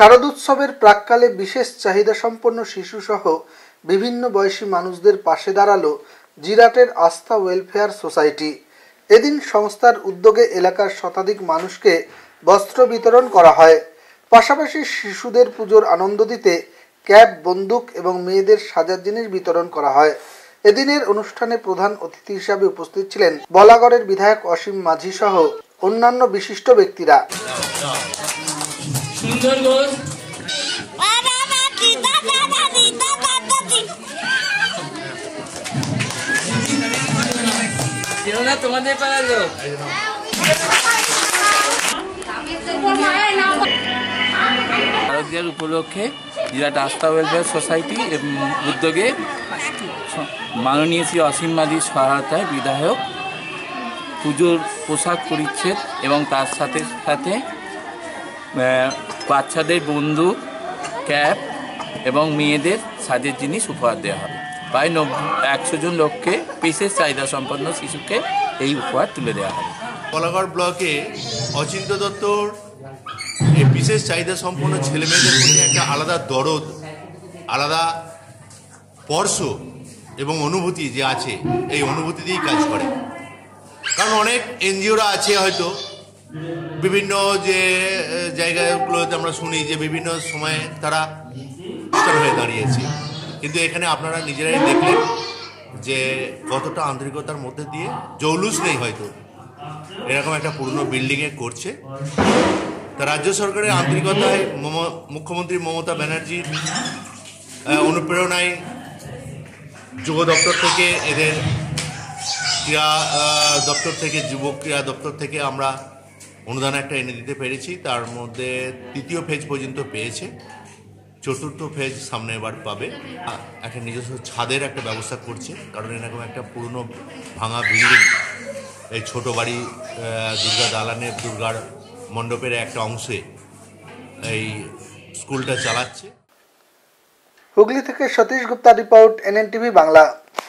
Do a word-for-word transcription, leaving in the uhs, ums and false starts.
শারদোৎসবের প্রাক্কালে বিশেষ চাহিদা সম্পন্ন শিশুসহ বিভিন্ন বয়সী মানুষদের পাশে দাঁড়ালো জিরাটের আস্থা ওয়েলফেয়ার সোসাইটি। এদিন সংস্থার উদ্যোগে এলাকার শতাধিক মানুষকে বস্ত্র বিতরণ করা হয়। পাশাপাশি শিশুদের পুজোর আনন্দ দিতে ক্যাপ, বন্দুক এবং মেয়েদের সাজার জিনিস বিতরণ করা হয়। এদিনের অনুষ্ঠানে প্রধান অতিথি হিসাবে উপস্থিত ছিলেন বলাগড়ের বিধায়ক অসীম মাঝি সহ অন্যান্য বিশিষ্ট ব্যক্তিরা। তোমাদের পাড়ার লোক শারদীয়ার উপলক্ষে জিরাট আস্থা ওয়েলফেয়ার সোসাইটি উদ্যোগে মাননীয় শ্রী অসীম মাঝির সহায়তায় বিধায়ক পুজোর পোশাক পরিচ্ছেদ এবং তার সাথে সাথে বাচ্চাদের বন্দুক, ক্যাপ এবং মেয়েদের সাজের জিনিস উপহার দেওয়া হবে। প্রায় নব্বই একশো জন লোককে বিশেষ চাহিদা সম্পন্ন শিশুকে এই উপহার তুলে দেওয়া হবে। বলাগড় ব্লকে অচিন্ত দত্তর এই বিশেষ চাহিদা সম্পন্ন ছেলেমেয়েদের প্রতি একটা আলাদা দরদ, আলাদা স্পর্শ এবং অনুভূতি যে আছে, এই অনুভূতি দিয়েই কাজ করে। কারণ অনেক এনজিওরা আছে হয়তো বিভিন্ন যে জায়গাগুলোতে আমরা শুনি যে বিভিন্ন সময়ে তারা হয়ে দাঁড়িয়েছে, কিন্তু এখানে আপনারা নিজেরাই দেখলেন যে কতটা আন্তরিকতার মধ্যে দিয়ে, জৌলুস নেই হয়তো, এরকম একটা পুরনো বিল্ডিংয়ে করছে। তা রাজ্য সরকারের আন্তরিকতায়, মুখ্যমন্ত্রী মমতা ব্যানার্জির অনুপ্রেরণায় যুব দপ্তর থেকে, এদের ক্রীড়া দপ্তর থেকে, যুব ক্রীড়া দপ্তর থেকে আমরা অনুদান একটা এনে দিতে পেরেছি। তার মধ্যে তৃতীয় ফেজ পর্যন্ত পেয়েছে, চতুর্থ ফেজ সামনে এবার পাবে। একটা নিজস্ব ছাদের একটা ব্যবস্থা করছে, কারণ এরকম একটা পুরনো ভাঙা বিল্ডিং, এই ছোট বাড়ি দুর্গা দালানের, দুর্গার মণ্ডপের একটা অংশে এই স্কুলটা চালাচ্ছে। হুগলি থেকে সতীশ গুপ্তা রিপোর্ট, এনএনটিভি বাংলা।